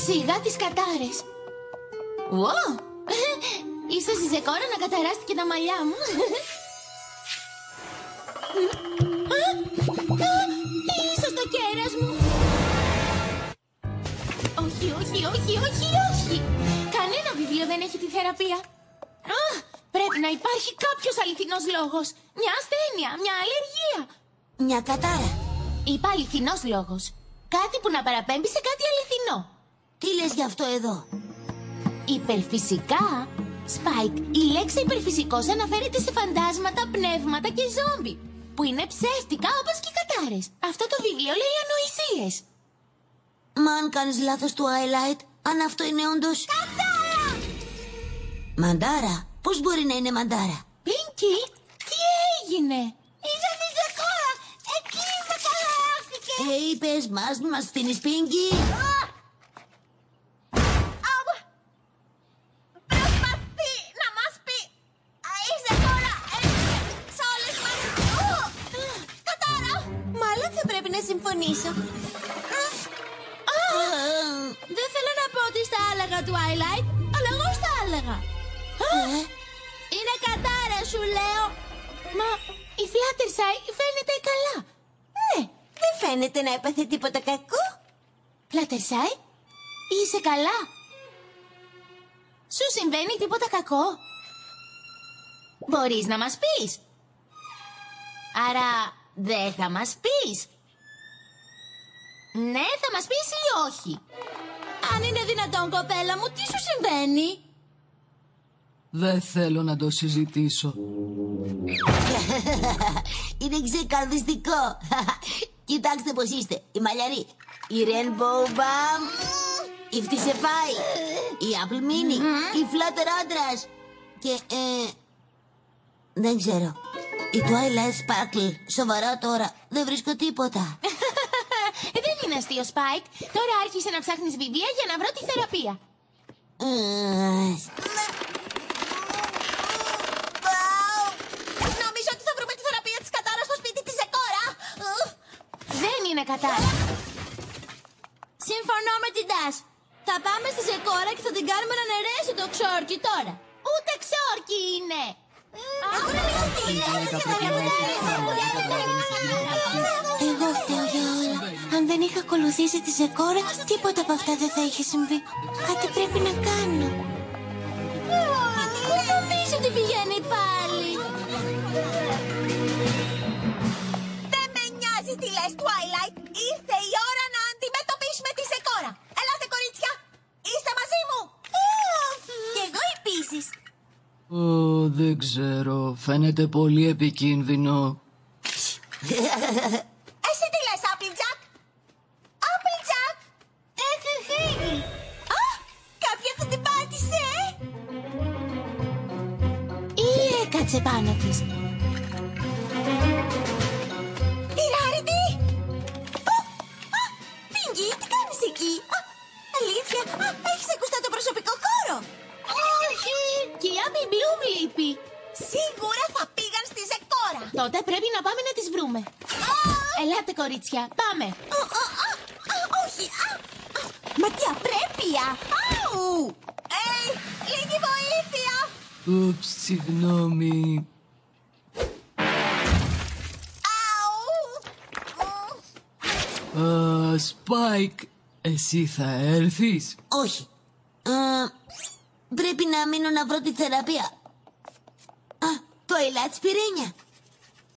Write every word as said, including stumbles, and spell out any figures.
Σιγά τις κατάρες. Ω! Ίσως η Ζεκόρα να καταράστηκε τα μαλλιά μου. Ίσως το κέρας μου. Όχι, όχι, όχι, όχι, όχι. Κανένα βιβλίο δεν έχει τη θεραπεία. Α, πρέπει να υπάρχει κάποιος αληθινός λόγος. Μια ασθένεια, μια αλλεργία. Μια κατάρα. Είπα αληθινός λόγος. Κάτι που να παραπέμπει σε κάτι αληθινό. Τι λες γι' αυτό εδώ? Υπερφυσικά. Σπάικ, η λέξη υπερφυσικός αναφέρεται σε φαντάσματα, πνεύματα και ζόμπι, που είναι ψεύτικα όπως και οι κατάρες. Αυτό το βιβλίο λέει ανοησίες. Μα αν κάνεις λάθος του highlight, αν αυτό είναι όντως... Κατάρα! Μαντάρα? Πώς μπορεί να είναι μαντάρα? Πίνκι, τι έγινε? Είδα τη Ζεκόρα, εκεί με καταράχθηκε. Ε, είπες μας, μη μας στείνεις, Πίνκι. Προσπαθεί να μας πει η Ζεκόρα σε όλες μας. Κατάρα! Μάλλον θα πρέπει να συμφωνήσω. Δεν θέλω να πω ότι στα άλεγα του highlight, αλλά εγώ στα άλεγα. Είναι κατάρα, σου λέω. Μα η Fluttershy φαίνεται καλά. Ναι, δεν φαίνεται να έπαθε τίποτα κακό. Fluttershy, είσαι καλά? Σου συμβαίνει τίποτα κακό? Μπορείς να μας πεις? Άρα δεν θα μας πεις? Ναι, θα μας πεις ή όχι? Αν είναι δυνατόν, κοπέλα μου, τι σου συμβαίνει? Δεν θέλω να το συζητήσω. Είναι ξεκαρδιστικό. Κοιτάξτε πως είστε. Η Μαλλιαρή, η Rainbow Bam, η Φτισεφάη, η Apple Mini, η Flutter άντρας και... Ε, δεν ξέρω. Η Twilight Sparkle. Σοβαρά τώρα. Δεν βρίσκω τίποτα. Δεν είναι αστείο, Spike. Τώρα άρχισε να ψάχνεις βιβλία για να βρω τη θεραπεία. Νομίζω ότι θα βρούμε τη θεραπεία της κατάρας στο σπίτι της Ζεκόρα. Δεν είναι κατάρα. Συμφωνώ με την Τας. Θα πάμε στη Ζεκόρα και θα την κάνουμε να νερέσει το ξόρκι τώρα. Ούτε ξόρκι είναι. Εγώ φταίω για όλα. Αν δεν είχα ακολουθήσει τη Ζεκόρα, τίποτα από αυτά δεν θα είχε συμβεί. Κάτι πρέπει να κάνω. Πού νομίζω ότι πηγαίνει πάλι? Δεν με νοιάζει τι λες, Twilight. Ήρθε η ώρα να αντιμετωπίσουμε τη Ζεκόρα. Ελάτε, κορίτσια. Είστε μαζί μου? Και εγώ επίσης. Ω, δεν ξέρω. Φαίνεται πολύ επικίνδυνο. Εσύ τι λες, Applejack? Applejack! Έχει φύγει. Α, κάποια θα την πάτησε. Ή έκατσε πάνω της. Η Rarity! Πίνκι, τι κάνεις εκεί? Α, αλήθεια, α, έχεις ακουστά το προσωπικό χώρο. Όχι! Και η Abby Bloom λείπει. Σίγουρα θα πήγαν στη Ζεκόρα. Τότε πρέπει να πάμε να τις βρούμε. Ελάτε, κορίτσια, πάμε. Όχι, α, α, μα τι απρέπεια. Αου! Ε, λίγη βοήθεια. Ούψ, συγγνώμη. Α, Σπάικ, εσύ θα έρθεις? Όχι. Ε, πρέπει να μείνω να βρω τη θεραπεία. Α, το ελάτι σπιρένια.